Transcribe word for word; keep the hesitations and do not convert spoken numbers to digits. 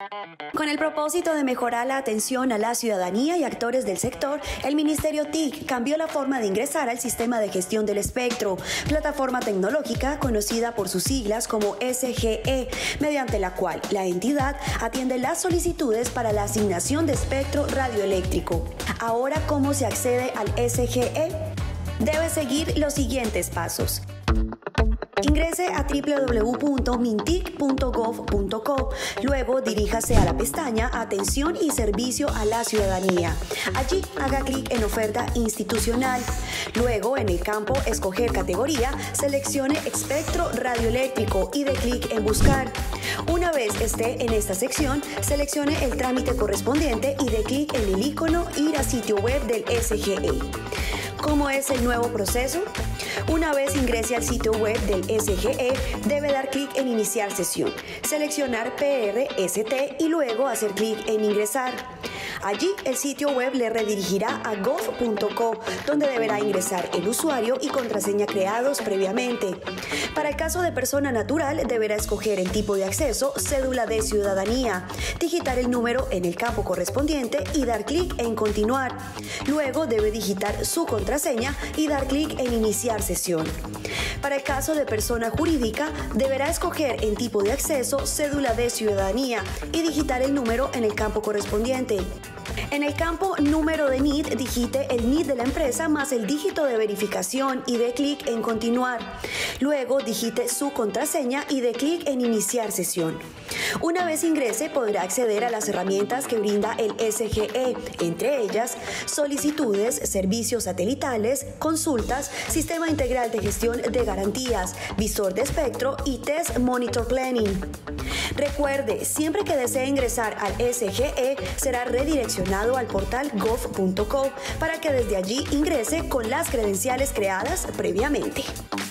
Con el propósito de mejorar la atención a la ciudadanía y actores del sector, el Ministerio T I C cambió la forma de ingresar al Sistema de Gestión del Espectro, plataforma tecnológica conocida por sus siglas como S G E, mediante la cual la entidad atiende las solicitudes para la asignación de espectro radioeléctrico. Ahora, ¿cómo se accede al S G E? Debe seguir los siguientes pasos. Ingrese a w w w punto mintic punto gov punto co. Luego diríjase a la pestaña Atención y Servicio a la Ciudadanía. Allí haga clic en Oferta institucional. Luego, en el campo Escoger categoría, seleccione Espectro radioeléctrico y dé clic en Buscar. Una vez esté en esta sección, seleccione el trámite correspondiente y dé clic en el icono Ir a sitio web del S G E. ¿Cómo es el nuevo proceso? Una vez ingrese al sitio web del S G E, debe dar clic en Iniciar sesión, seleccionar P R S T y luego hacer clic en Ingresar. Allí, el sitio web le redirigirá a gov punto co, donde deberá ingresar el usuario y contraseña creados previamente. Para el caso de persona natural, deberá escoger el tipo de acceso, cédula de ciudadanía, digitar el número en el campo correspondiente y dar clic en Continuar. Luego debe digitar su contraseña y dar clic en Iniciar sesión. Para el caso de persona jurídica, deberá escoger el tipo de acceso, cédula de ciudadanía y digitar el número en el campo correspondiente. En el campo Número de N I T, digite el N I T de la empresa más el dígito de verificación y dé clic en Continuar. Luego digite su contraseña y dé clic en Iniciar sesión. Una vez ingrese, podrá acceder a las herramientas que brinda el S G E, entre ellas solicitudes, servicios satelitales, consultas, sistema integral de gestión de garantías, visor de espectro y test monitor planning. Recuerde, siempre que desee ingresar al S G E, será redireccionado al portal gov punto co para que desde allí ingrese con las credenciales creadas previamente.